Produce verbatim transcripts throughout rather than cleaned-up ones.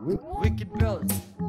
Wicked Broz.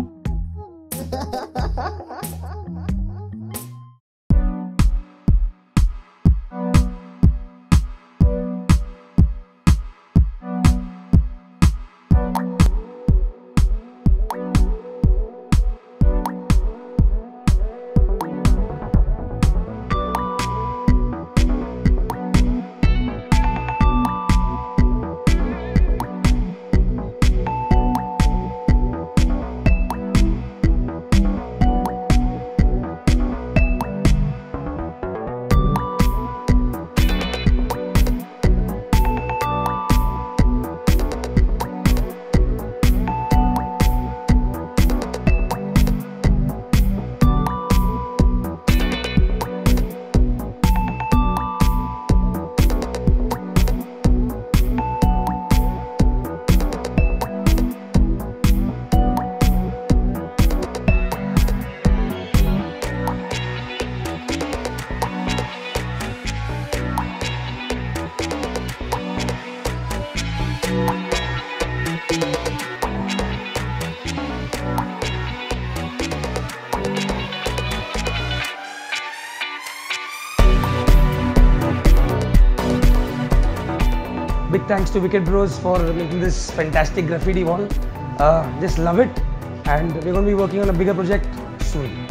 Big thanks to Wicked Broz for making this fantastic graffiti wall. Uh, just love it, and we're going to be working on a bigger project soon.